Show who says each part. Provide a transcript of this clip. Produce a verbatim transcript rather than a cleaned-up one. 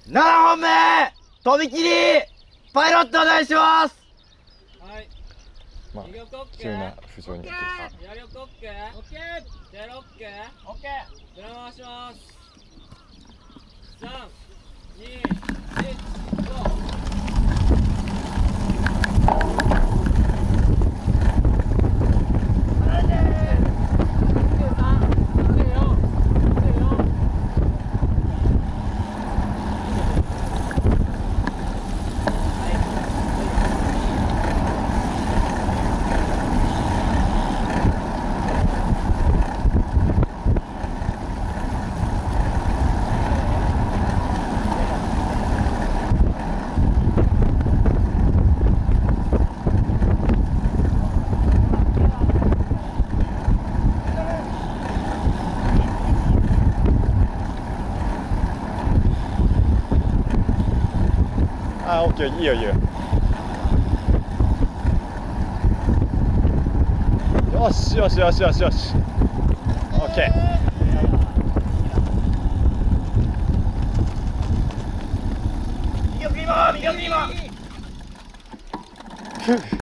Speaker 1: ななほんめ飛び切りパイロットお願いします。
Speaker 2: はい。
Speaker 3: まあ
Speaker 2: 右奥オッケー。
Speaker 3: 急な浮上になって
Speaker 2: 左奥オッケー。オッケー。ゼロオッケー。オッケー。ドラ回します。三、二、一、ゴー。
Speaker 3: あー、オッケー、いいよいいよ。よしよしよしよしよし。オッケー。
Speaker 1: 右奥今右奥今。